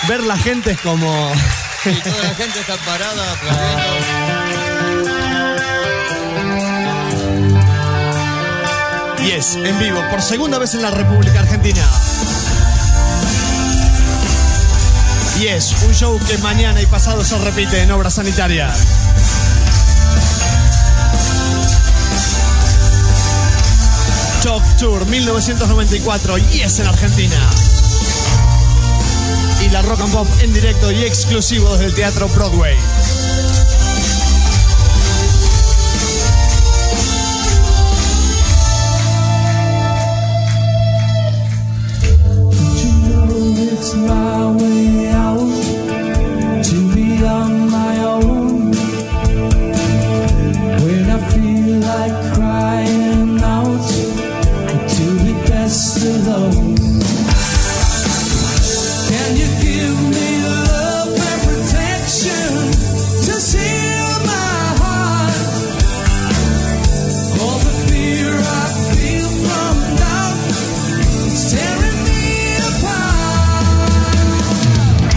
ver la gente es como... Sí, toda la gente está parada aplaudiendo. Yes, en vivo, por segunda vez en la República Argentina. Yes, un show que mañana y pasado se repite en Obras Sanitarias. Shock Tour 1994, Yes en Argentina. Y la Rock and Pop en directo y exclusivo desde el Teatro Broadway. It's my way out to be on my own. When I feel like crying out, to be best alone. Can you give me love and protection to seal my heart? All the fear I feel from doubt is tearing me apart.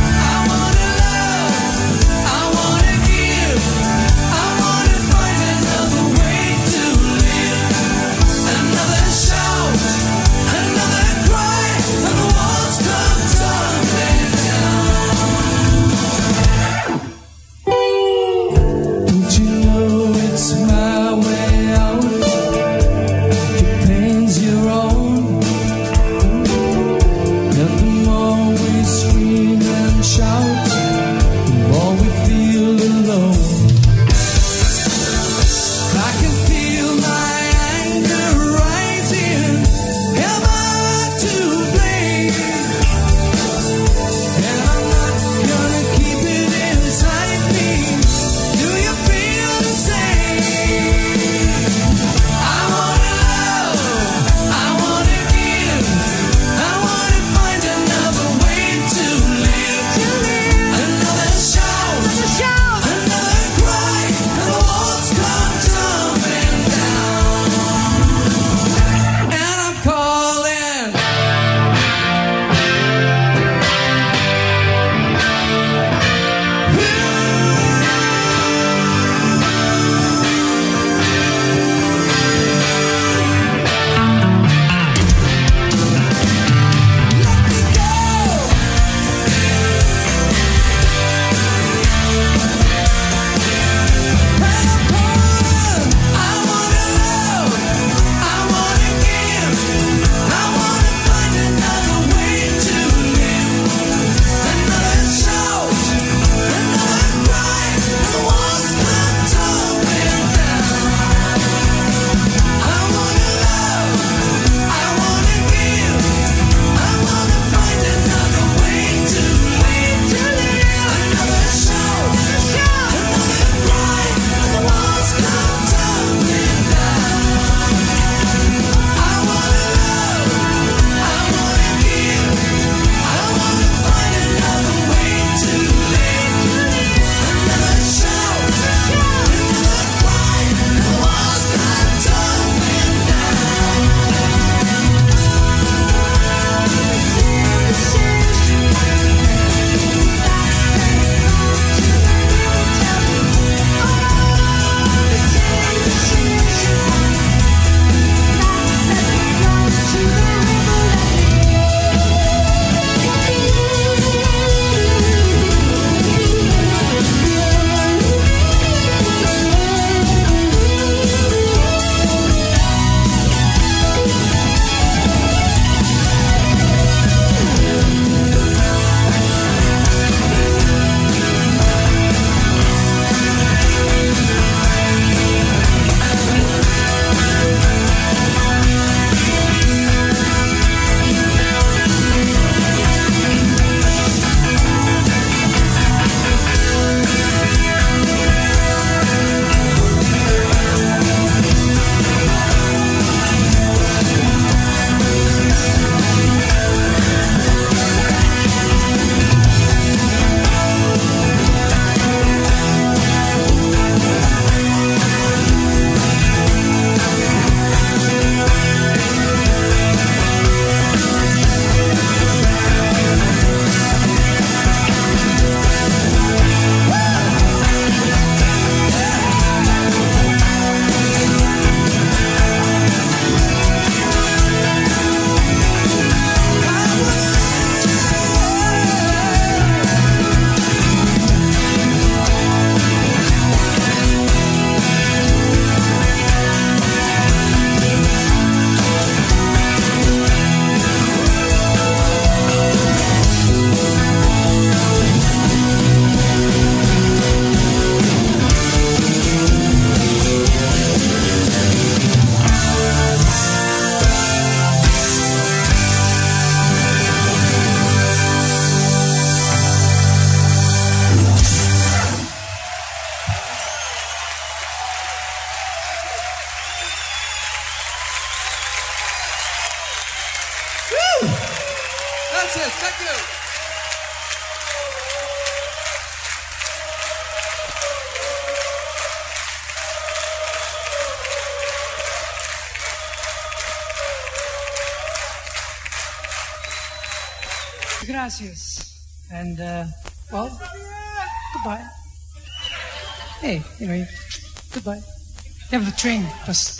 Gracias. And, well, goodbye. Hey, goodbye. You have a train. Bus.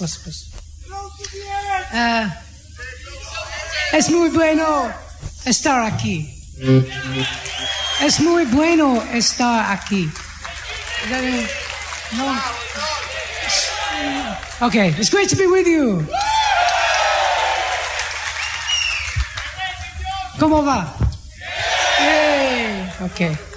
Es muy bueno estar aquí. Es muy bueno estar aquí. Is that it? No? Okay, it's great to be with you. ¿Cómo va? Hey, okay.